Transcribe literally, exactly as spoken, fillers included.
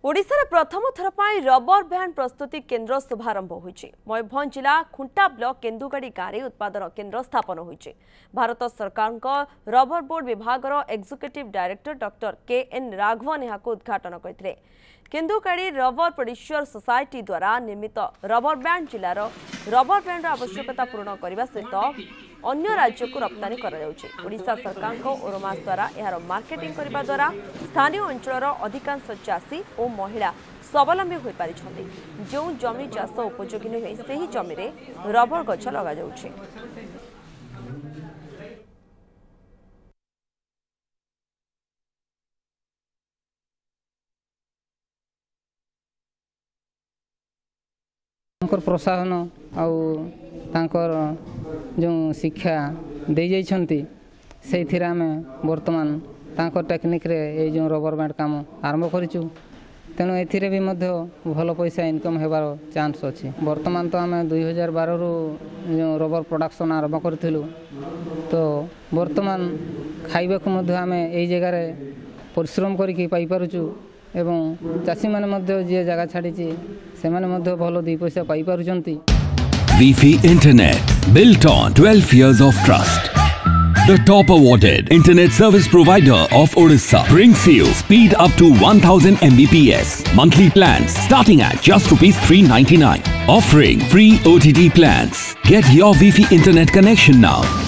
ओडिशा प्रथम थर पर रबर बैंड प्रस्तुति केन्द्र शुभारंभ होइछि। मयूरभंज जिला खुंटा ब्लॉक केन्दुगाड़ी गाँव में उत्पादन केन्द्र स्थापन होइछि। भारत सरकार रबर बोर्ड विभाग executive director doctor K N Raghavan यह उद्घाटन करते। केन्दुगाड़ी रबर प्रोड्यूसर सोसाइटी द्वारा निर्मित रबर बैंड जिलार रबर बैंड आवश्यकता पूर्ण करने सहित अन्य राज्य को रप्तानी ओडिशा सरकार ओरमास द्वारा यार मार्केटिंग करने द्वारा स्थानीय अंचल अधिकांश चाषी और महिला स्वावलंबी हो पारि जो जमी चाष उपयोगी नुहे से ही जमी रे रबर गछ लगा जाउछि। प्रशासन आउर जो शिक्षा दे जाइछंती से आमे वर्तमान तांकर टेक्निक रे ए जो रबर बैंड काम आरंभ करिछु। तेणु एथिरे भी मध्य भल पैसा इनकम हेबार चांस अछि। वर्तमान तो आमे दुई हजार बारह रु जो रबर प्रोडक्शन आरंभ करथिलु तो वर्तमान खाइबा को मध्य आमे एई जगह रे परिश्रम करिकि पाई पारुछु एवं चाषी माने मध्य जे जगह छाड़ीची से माने मध्य भल दुई पैसा पाई पारुछंती। Wi-Fi Internet, built on twelve years of trust. The top awarded internet service provider of Odisha brings you speed up to one thousand megabits per second. Monthly plans starting at just rupees three ninety-nine. Offering free O T T plans. Get your Wi-Fi internet connection now.